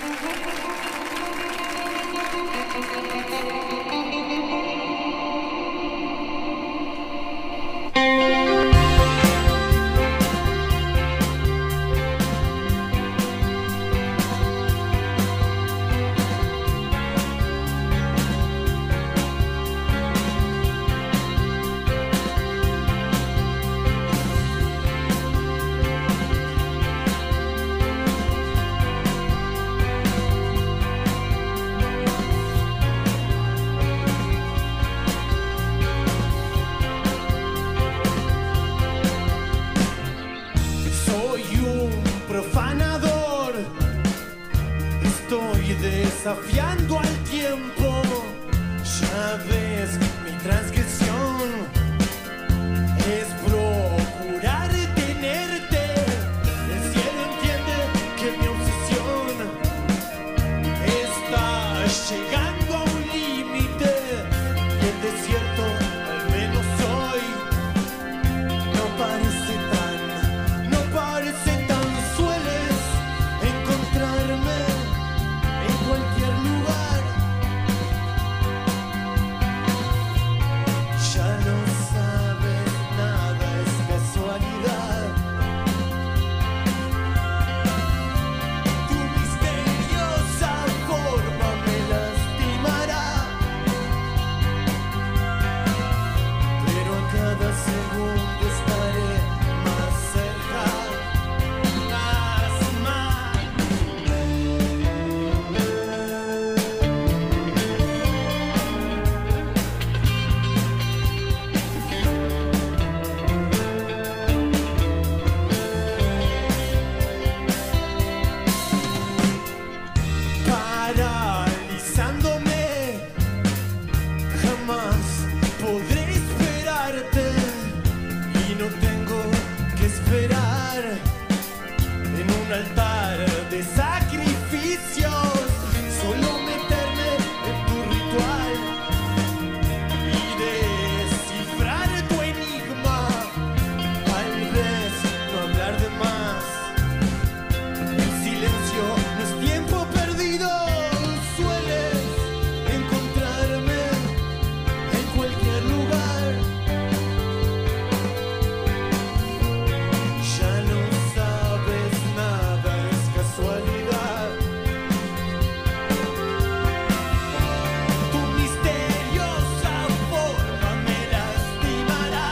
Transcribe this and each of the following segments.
Desafiando al tiempo, ya ves, mi transgresión es procurar tenerte. El cielo entiende que mi obsesión está llegando a un límite y el desierto, al menos hoy, no parece tan sueles encontrarme en cualquier lugar. Ya no sabes, nada es casualidad. Tu misteriosa forma me lastimará, pero a cada segundo estaré más cerca, más. Paralizándome, jamás podré esperarte y no tengo que esperar en un altar de sacrificios, solo meterme en tu ritual y descifrar tu enigma, tal vez no hablar de más. El silencio no es tiempo perdido, sueles encontrarme en cualquier lugar. Ya no sabes, nada es casualidad. Tu misteriosa forma me lastimará,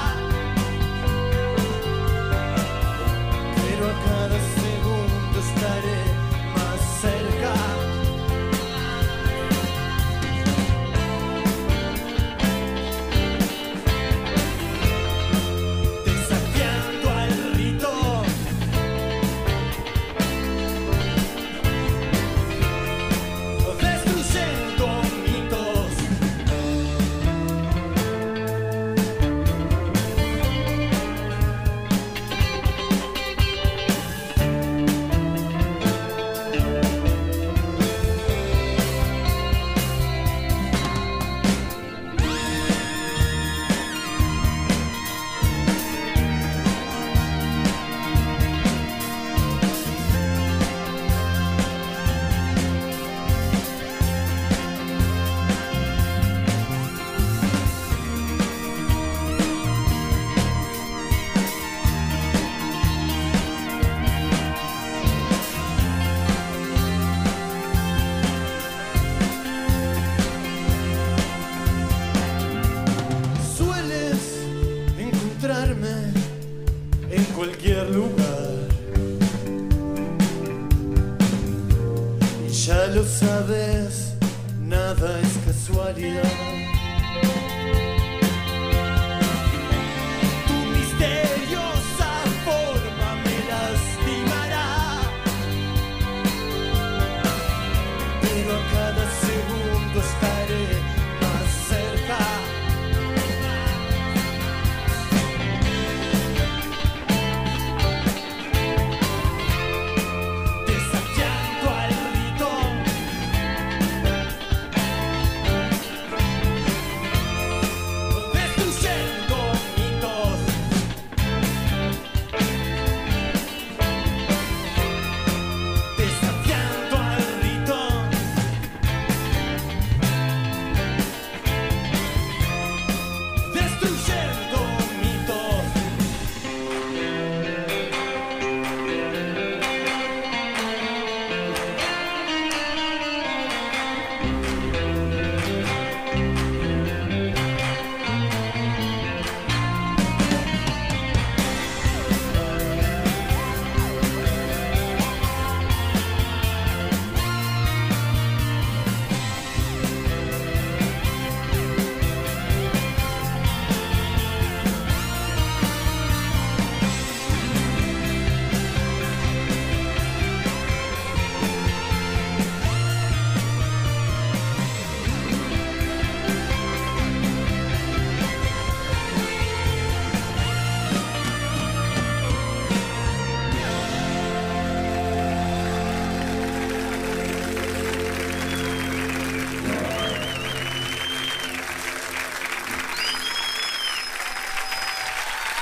pero a cada segundo estaré más cerca. Desafiando al rito, destruyendo mitos. Sueles encontrarme en cualquier lugar y ya lo sabes, nada es casualidad. Tu misteriosa forma me lastimará, pero a cada segundo estaré más cerca. Desafiando al rito,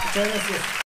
Muchas gracias.